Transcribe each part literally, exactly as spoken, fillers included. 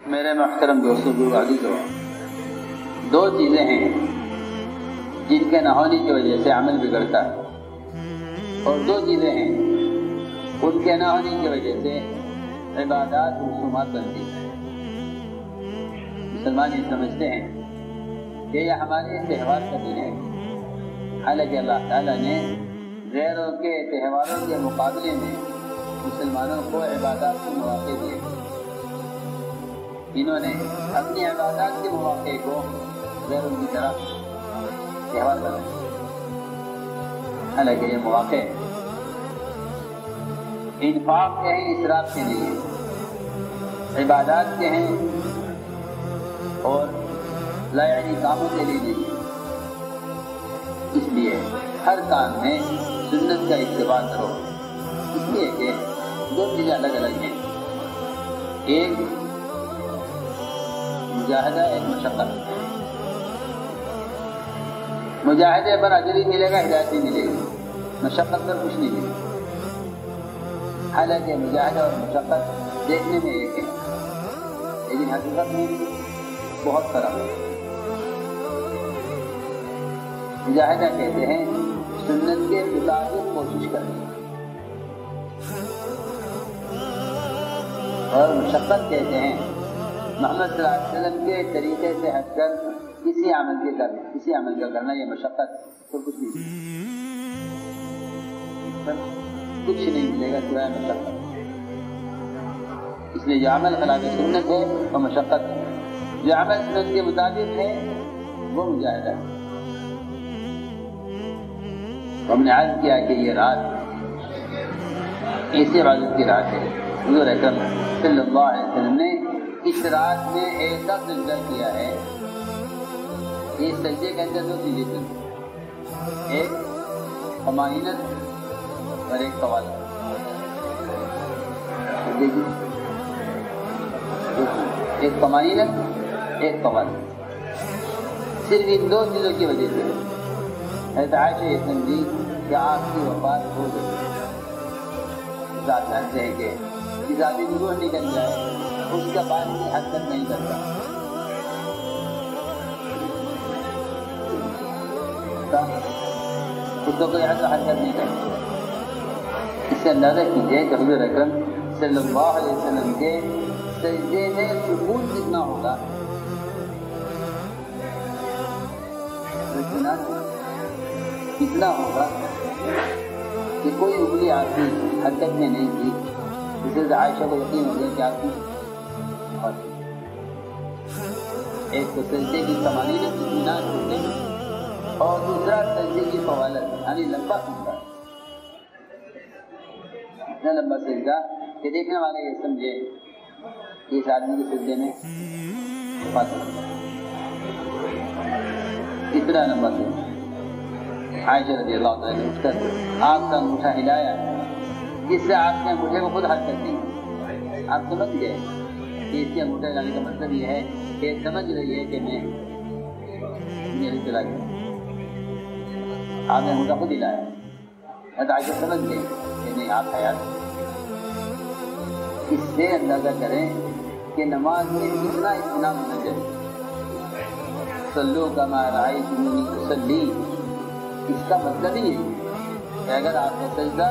میرے محترم دوستوں لوگ عزیزوں، دو چیزیں ہیں جن کے نہ ہونے کی وجہ سے عمل بگڑتا ہے، اور دو چیزیں ہیں ان کے نہ ہونے کی وجہ سے عبادات رسومات بنتی ہیں۔ مسلمان یہ سمجھتے ہیں کہ یہ ہمارے تہوار کا دن ہے، حالانکہ اللہ تعالیٰ نے غیروں کے تہواروں کے مقابلے میں مسلمانوں کو عبادات کے مواقع دیے۔ انہوں نے اپنی عبادات کے مواقع کو غیروں کی طرح تہوار بنایا، حالانکہ یہ مواقع انفاق کے ہیں، اسراف کے نہیں ہیں، عبادات کے ہیں اور لایعنی کاموں کے لیے نہیں۔ اس لیے ہر کام میں سنت کا اتباع کرو، اس لیے کہ دو چیزیں الگ الگ ہیں، ایک مجاہدہ، ایک مشقت۔ مجاہدے پر اجر ہی ملے گا، ہدایت بھی ملے گی، مشقت پر کچھ نہیں ملے گا۔ حالانکہ مجاہدہ اور مشقت دیکھنے میں ایک ہے، لیکن حقیقت میں بہت فرق ہے۔ مجاہدہ کہتے ہیں سنت کے مطابق کوشش کرنا، اور مشقت کہتے ہیں محمد صلی اللہ علیہ وسلم کے طریقے سے ہٹ کر کسی عمل کے کرنا، کسی عمل کا کرنا، یہ مشقت تو کچھ نہیں، کچھ نہیں ملے گا سوائے مشقت۔ اس لیے جو عمل خلاف سنت ہے وہ مشقت ہے، جو عمل سنت کے مطابق ہے وہ مجاہدہ ہے۔ ہم نے عرض کیا کہ یہ رات ایسی عبادت کی رات ہے، حضور اکرم صلی اللہ علیہ وسلم نے اس رات میں ایسا سجدہ کیا ہے، یہ سجدے کے اندر دو چیزیں تھیں، ایک طمانینت اور ایک قوالت۔ ایک طمانینت، ایک قوالت، صرف ان دو چیزوں کی وجہ سے حضرت عائشہ یہ سمجھی کہ آپ کی وفات ہو گئی۔ ذات جانتے ہیں کہ جس آدمی کی روح نکل جائے اس کا بات کی حرکت نہیں کرتا، اس کو کوئی حرکت نہیں کرتا۔ اس سے اندازہ کیجیے کہ حضور اکرم صلی اللہ علیہ وسلم کے سجدے میں سکون کتنا ہوگا، کتنا ہوگا کہ کوئی انگلی آپ کی حرکت میں نہیں تھی، جس سے عائشہ کو یقین ہو گیا کہ آپ کی ایک تو سجدے کی طمانینت کی اطمینان ہوتے ہیں، اور دوسرا سجدے کی قوالت، یعنی لمبا سجدہ، اتنا لمبا سجدہ کہ دیکھنے والے یہ سمجھے کہ اس آدمی کے سجدے میں اتنا لمبا سجدہ۔ عائشہ رضی اللہ تعالیٰ نے اٹھ کر آپ کا انگوٹھا ہلایا، جس سے آپ کے انگوٹھے کو خود حرکت دی۔ آپ سمجھ گئے کہ اس کے انگوٹھے ہلانے کا مطلب یہ ہے کہ سمجھ رہی ہے کہ میں میری چلا گیا۔ آپ نے انگوٹھا خود ہلایا، حضرت عائشہ سمجھ گئے کہ نہیں آپ حیات۔ اس سے اندازہ کریں کہ نماز میں کتنا اطمینان ہونا چاہیے۔ صلو کما رأیتمونی اصلی، اس کا مطلب ہی ہے کہ اگر آپ کا سجدہ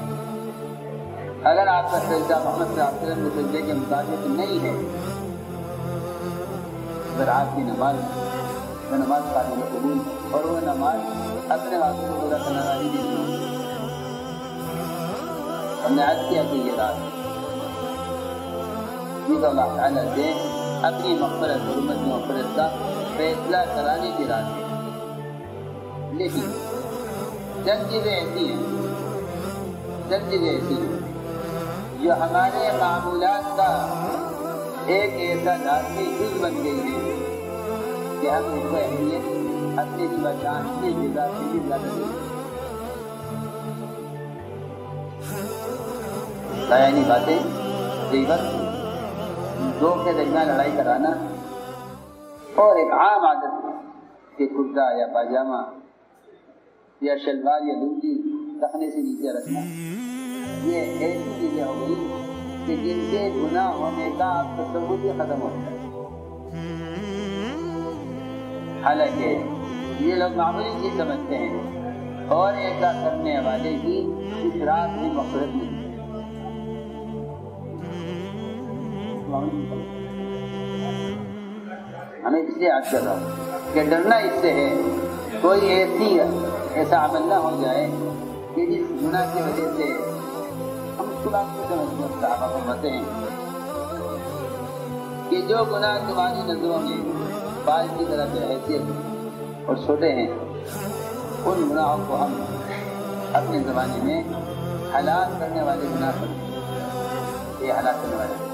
اگر آپ کا سجدہ محمد صلی اللہ علیہ وسلم کے سجدے کے مطابق نہیں ہے، اگر آپ کی نماز وہ نماز قابل قبول اور وہ نماز اپنے واسطے کو پورا کرنے والی نہیں ہے۔ ہم نے عرض کیا کہ یہ رات جس اللہ تعالیٰ سے اپنی مغفرت اور امت کی مغفرت کا فیصلہ کرانے کی رات ہے، لیکن چند چیزیں ایسی ہیں چند چیزیں ایسی ہیں جو ہمارے معمولات کا ایک ایسا لازمی جز بن گئی ہے کہ ہم اس کو اہمیت اپنی پہچان کی جگہ سے بھی زیادہ دیں۔ لایعنی باتیں، غیبت، دو کے درمیان لڑائی کرانا، اور ایک عام عادت کہ کرتا یا پاجامہ یا شلوار یا لنگی رکھنے سے نیچے رکھنا، یہ ایسی چیزیں ہو گئی کہ جن کے گناہ ہونے کا آپ تصور بھی ختم ہوتا ہے. حالانکہ یہ لوگ معمولی چیز سمجھتے ہیں اور ایسا کرنے والے کی اس رات میں مغفرت نہیں. ہمیں اس لیے یاد کر رہا ہوں کہ ڈرنا اس سے ہے کوئی ایسی ایسا عمل نہ ہو جائے کہ جس گناہ کی وجہ سے ہم اس کو بات کو سمجھتے ہیں. صحابہ فرماتے ہیں کہ جو گناہ تمہاری نظروں میں بال کی طرح بے حیثیت اور چھوٹے ہیں ان گناہوں کو ہم اپنے زمانے میں ہلاک کرنے والے گناہ کرتے. یہ ہلاک کرنے والے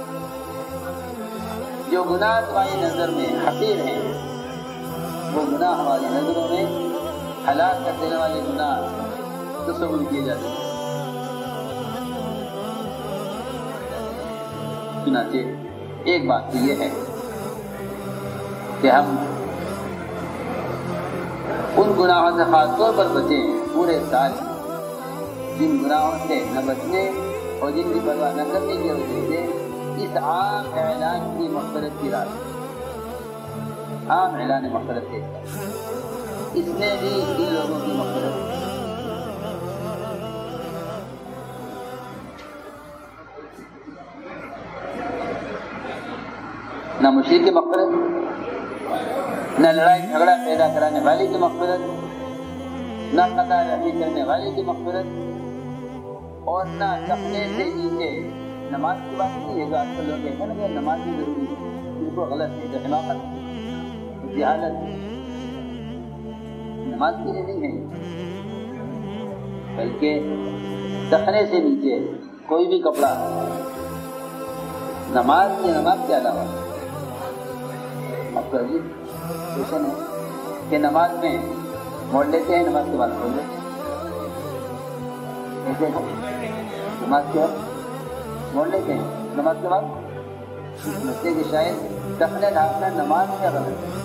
جو گناہ تمہاری نظر میں حقیر ہیں وہ گناہ ہماری نظروں میں ہلاک کر دینے والے گناہ تصور کیے جاتے ہیں. چنانچہ ایک بات تو یہ ہے کہ ہم ان گناہوں سے خاص طور پر بچیں پورے سال جن گناہوں سے نہ بچنے اور جن کی پرواہ نہ کرنے کی وجہ سے اس عام اعلان کی مغفرت کی رات عام اعلان مغفرت کے اس میں بھی ان لوگوں کی مغفرت نہ مشرک کی مغفرت نہ لڑائی جھگڑا پیدا کرانے والی کی مغفرت نہ قطع رحمی کرنے والی کی مغفرت اور نہ سپنے سے نیچے. نماز کی بات نہیں ہے جو آج کل لوگ کہتے ہیں نا کہ نماز کی ضروری ہے بالکل غلط ہے. جو حماقت جہالت نماز کے لیے نہیں ہے بلکہ ٹخنے سے نیچے کوئی بھی کپڑا نماز کی نماز کے علاوہ اب تو عجیب کوشچن ہے کہ نماز میں موڑ لیتے ہیں نماز کے بعد کھول لیتے ہیں نماز کے بعد موڑ لیتے ہیں نماز کے بعد مسئلے کی شاید ٹخنے ڈھانکنا نماز کیا غلط ہے.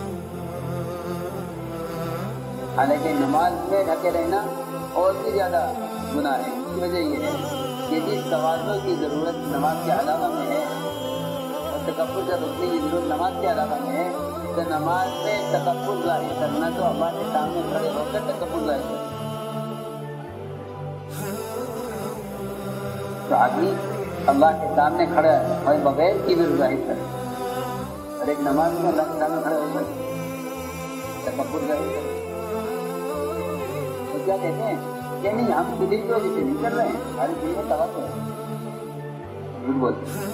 حالانکہ نماز میں ڈھکے رہنا اور بھی زیادہ گناہ ہے. اس کی وجہ یہ ہے کہ جس توازن کی ضرورت نماز کے علاوہ میں ہے اور تکبر سے روکنے کی ضرورت نماز کے علاوہ میں ہے تو نماز میں تکبر ظاہر کرنا تو اللہ کے سامنے کھڑے ہو کر تکبر ظاہر کرنا. تو آدمی اللہ کے سامنے کھڑا ہے اور بغیر کبر ظاہر کرے اور ایک نماز میں اللہ کے سامنے کھڑے ہو کر تکبر ظاہر کرے تو کیا کہتے ہیں کہ نہیں ہم کبر کی وجہ سے نہیں کر رہے ہیں ہماری دل میں توقع ہے. جھوٹ بولتے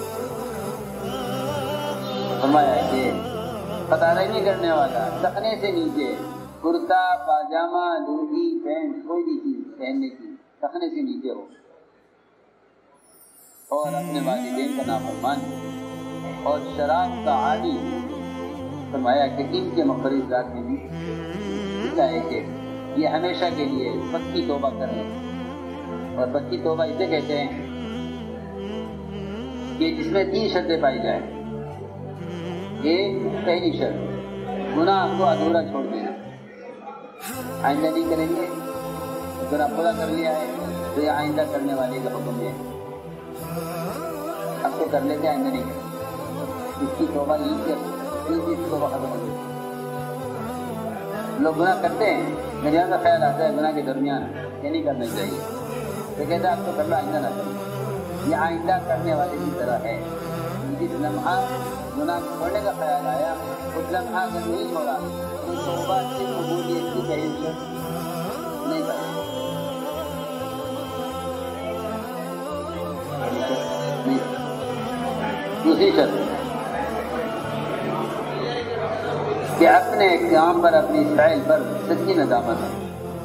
فرمایا کہ پتہ نہیں کرنے والا ٹخنے سے نیچے کرتا پاجامہ لنگی پینٹ کوئی بھی چیز پہننے کی ٹخنے سے نیچے ہو اور اپنے والدین کا نافرمان اور شراب کا عادی. فرمایا کہ ان کے مخرج ذات میں بھی لکھا ہے کہ یہ ہمیشہ کے لیے پکی توبہ کر لیں. اور پکی توبہ اسے کہتے ہیں کہ جس میں تین شرطیں پائی جائیں. ایک پہلی شرط گناہ کو ادھورا چھوڑ دینا, آئندہ نہیں کریں گے. گناہ پورا کر لیا ہے تو یہ آئندہ کرنے والے کا حکم ہے اب تو کر لیتے آئندہ نہیں کریں. اس کی توبہ نہیں کر اس کی توبہ ختم ہو گئی. لوگ گناہ کرتے ہیں میرے کا خیال آتا ہے گناہ کے درمیان یہ نہیں کرنا چاہیے تو کہتا ہے اب تو کرنا آئندہ نہ کریں. یہ آئندہ کرنے والے کی طرح ہے. جس لمحہ گناہ چھوڑنے کا خیال آیا اس لمحہ اگر نہیں چھوڑا تو توبہ سے قبولیت کی پہلی شرط نہیں کرے. دوسری شرط کہ اپنے کام پر اپنی فعل پر سچی ندامت ہے.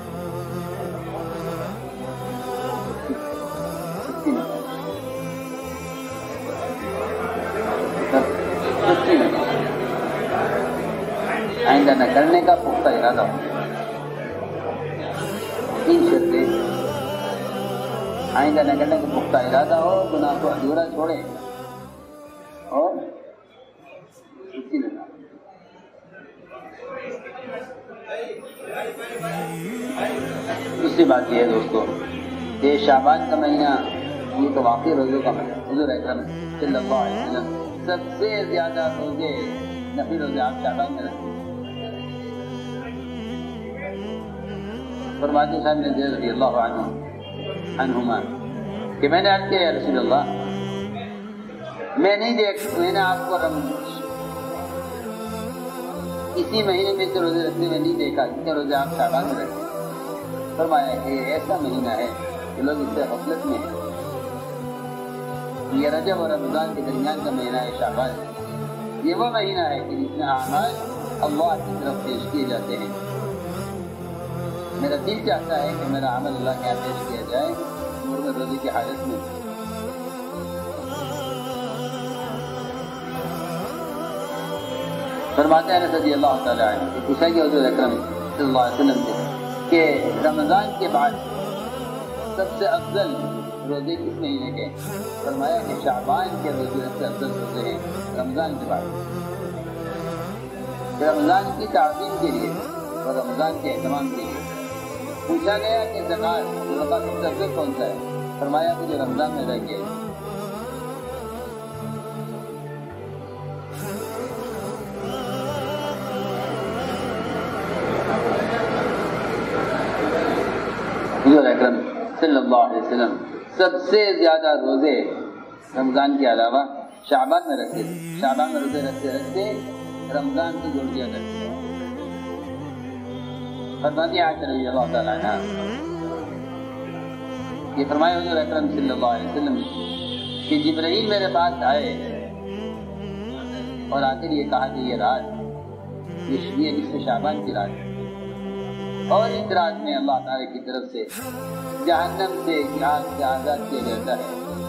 آئندہ نہ کرنے کا پختہ ارادہ ہو. تین شرطیں آئندہ نہ کرنے کا پختہ ارادہ ہو, گناہ کو ادھورا چھوڑے اور سچی ندامت. دوسری بات یہ ہے دوستو کہ شعبان کا مہینہ یہ تو واقعی روزوں کا مطلب حضور اکرم صلی اللہ علیہ وسلم سب سے زیادہ روزے نفل روزے آپ شعبان میں رکھتے ہیں. فرماتے صاحب نے رضی اللہ عنہ عنہما کہ میں نے عرض کیا یا رسول اللہ میں نہیں دیکھ میں نے آپ کو رم اسی مہینے میں سے روزے رکھتے ہوئے نہیں دیکھا کتنے روزے آپ شعبان میں رکھتے. فرمایا کہ ایسا مہینہ ہے کہ لوگ اس سے غفلت میں ہیں. یہ رجب اور رمضان کے درمیان کا مہینہ ہے شعبان. یہ وہ مہینہ ہے کہ جس میں اعمال اللہ کی طرف پیش کیے جاتے ہیں. میرا دل چاہتا ہے کہ میرا عمل اللہ کے یہاں پیش کیا جائے اور روزے کی حالت میں. فرماتے ہیں رضی اللہ تعالیٰ عنہ پوچھا کہ حضور اکرم صلی اللہ علیہ وسلم سے کہ رمضان کے بعد سب سے افضل روزے کس مہینے کے؟ فرمایا کہ شعبان کے روزے سب سے افضل روزے ہیں رمضان کے بعد. رمضان کی تعظیم کے لیے اور رمضان کے اہتمام کے لیے پوچھا گیا کہ زکات زکات سب سے افضل کون سا ہے؟ فرمایا کہ جو رمضان میں ادا کیا جائے. حضور اکرم صلی اللہ علیہ وسلم سب سے زیادہ روزے رمضان کے علاوہ شعبان میں رکھتے تھے. شعبان میں روزے رکھتے رکھتے رمضان کو جوڑ دیا کرتے. فرماتی عائشہ رضی اللہ تعالیٰ عنہ یہ فرمایا حضور اکرم صلی اللہ علیہ وسلم کہ جبرائیل میرے پاس آئے اور آخر یہ کہا کہ یہ رات یہ نصف شعبان کی رات ہے اور اس رات میں اللہ تعالیٰ کی طرف سے جہنم سے آگ سے آزاد کیا جاتا ہے.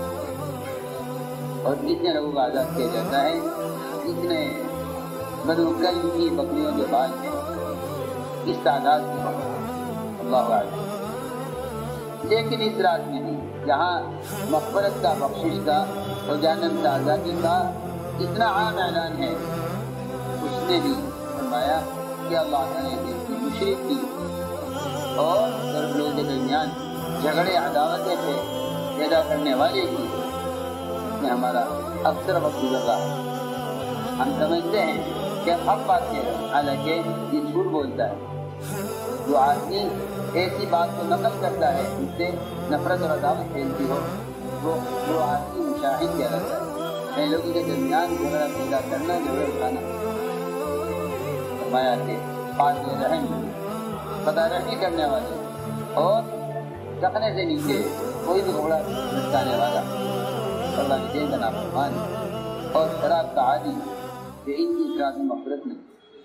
اور جتنے لوگوں کو آزاد کیا جاتا ہے جتنے بنو کل کی بکریوں کے بعد ہیں اس تعداد سے اللہ علیہ. لیکن اس رات میں بھی جہاں مغفرت کا بخشش کا اور جہنم سے آزادی کا اتنا عام اعلان ہے اس نے بھی فرمایا کہ اللہ تعالیٰ نے مشرک کی اور لوگوں کے درمیان جھگڑے عداوتیں تھے پیدا کرنے والے کی اس میں ہمارا اکثر وقت گزر رہا ہے. ہم سمجھتے ہیں کہ حق بات ہے حالانکہ یہ جھوٹ بولتا ہے. جو آدمی ایسی بات کو نقل کرتا ہے اس سے نفرت اور عداوت پھیلتی ہو وہ وہ آدمی مشاہد کیا رہتا ہے. نئے لوگوں کے درمیان جھگڑا پیدا کرنا جھگڑا اٹھانا فرمایا کہ قاطع رحم پتہ رحمی کرنے والے اور ٹکنے سے نیچے کوئی بھی گھوڑا لٹکانے والا اللہ کے دین کا نافرمان اور شراب کا عادی کہ ان کی افراد میں مغفرت نہیں.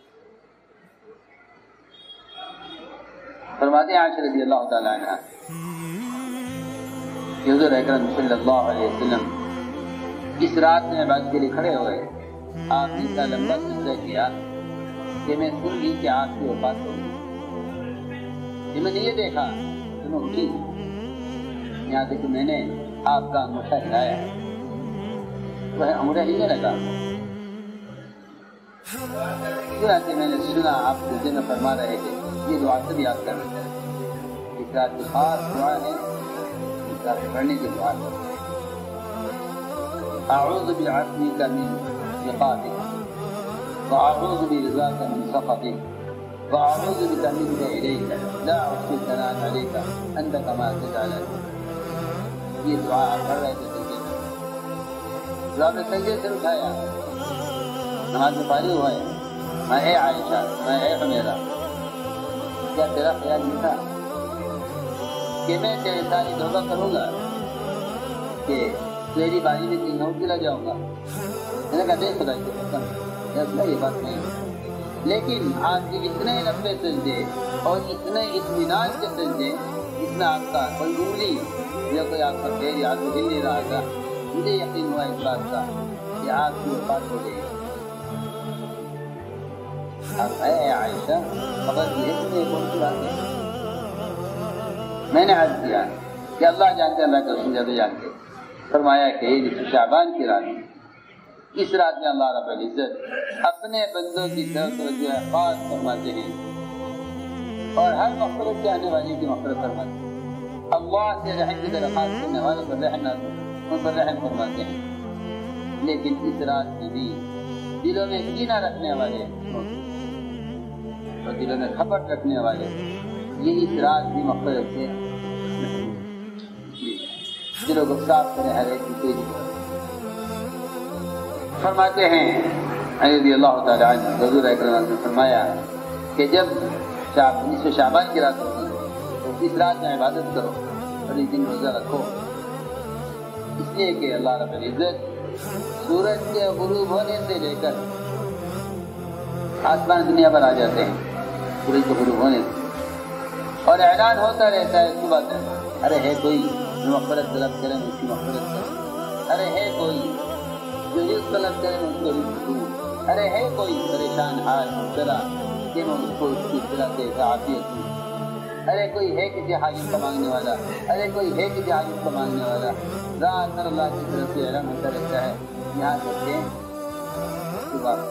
فرماتے ہیں عائشہ رضی اللہ تعالیٰ عنہ کہ حضور اکرم صلی اللہ علیہ وسلم اس رات میں عبادت کے لیے کھڑے ہوئے. آپ نے اتنا لمبا سجدہ کیا کہ میں سن لی کہ آپ کی وفات ہو گئی. کہ میں نے یہ دیکھا کہ میں اٹھی یہاں سے کہ میں نے آپ کا انگوٹھا ہلایا وہ انگوٹھا ہلنے لگا. چنانچہ میں نے سنا آپ سجدے میں فرما رہے تھے یہ دعا سب یاد کر رہے ہیں. اس رات کی خاص دعا ہے اس رات پڑھنے کی دعا ہے. اعوذ بعفوک من عقابک واعوذ برضاک من سخطک واعوذ بک منک الیک لا احصی ثناء علیک انت کما اثنیت علی نفسک. یہ دعا آپ پڑھ رہے تھے سجدے میں. جو آپ نے سجدے سے اٹھایا نماز میں فارغ ہوئے میں اے عائشہ میں اے حمیرہ کیا تیرا خیال نہیں تھا کہ میں تیرے ساتھ دھوکہ کروں گا کہ تیری باری میں تین نوٹ دلا جاؤں گا؟ میں نے کہا دیکھ خدا کی قسم یہ بات نہیں. لیکن آپ کے اتنے لمبے سجدے اور اتنے اطمینان کے سجدے جس میں آپ کا کوئی انگلی یا کوئی آپ کا پیر یا آپ کو ہل نہیں رہا تھا مجھے یقین ہوا اس بات کا کہ آپ کی وفات ہو گئی. آپ اے عائشہ خبر دی ہے کہ یہ کون سی بات ہے؟ میں نے عرض کیا کہ اللہ جانتے اللہ کا رسول زیادہ جانتے. فرمایا کہ یہ شعبان کی رات ہے. اس رات میں اللہ رب العزت اپنے بندوں کی طرف توجہ خاص فرماتے ہیں اور ہر مغفرت کے آنے والے کی مغفرت فرماتے ہیں. اللہ سے رحم کی درخواست کرنے والے پر رحم ان پر رحم فرماتے ہیں، لیکن اس رات میں بھی دلوں میں کینہ رکھنے والے اور دلوں میں کھپٹ رکھنے والے یہ اس رات کی مغفرت سے دلوں کو صاف کریں ہر ایک کی تیزی فرماتے ہیں رضی اللہ تعالیٰ عنہ حضور اکرم نے فرمایا کہ جب نصف شعبان کی رات ہوتی ہے تو اس رات میں عبادت کرو اور اس دن روزہ رکھو، اس لیے کہ اللہ رب العزت سورج کے غروب ہونے سے لے کر آسمان دنیا پر آ جاتے ہیں سورج کے غروب ہونے سے، اور اعلان ہوتا رہتا ہے صبح تک، ارے ہے کوئی مغفرت طلب کریں اس کی مغفرت کریں، ارے ہے کوئی جو رزق طلب کریں اس کو رزق دوں، ارے ہے کوئی پریشان حال مبتلا کہ میں اس کو اس کی اطلاع سے عافیت دوں، ارے کوئی ہے کسی حاجت کا مانگنے والا، ارے کوئی ہے کسی حاجت کا مانگنے والا، رات بھر اللہ کی طرف سے اعلان ہوتا رہتا ہے، یہاں تک کہ صبح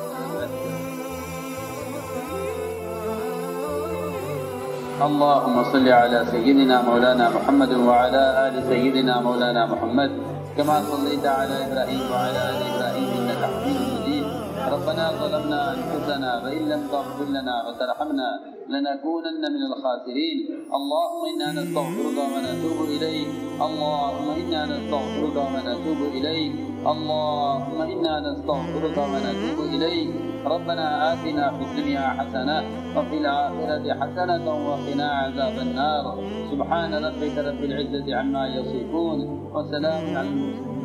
اللهم صل على سيدنا مولانا محمد وعلى آل سيدنا مولانا محمد كما صليت على إبراهيم وعلى آل إبراهيم إنك حميد مجيد. ربنا ظلمنا أنفسنا وإن لم تغفر لنا وترحمنا لنكونن من الخاسرين. اللهم إنا نستغفرك ونتوب إليك، اللهم إنا نستغفرك ونتوب إليك، اللهم إنا نستغفرك ونتوب إليك. ربنا آتنا في الدنيا حسنة وفي الآخرة حسنة وقنا عذاب النار. سبحان ربك رب العزة عما يصفون وسلام على المرسلين.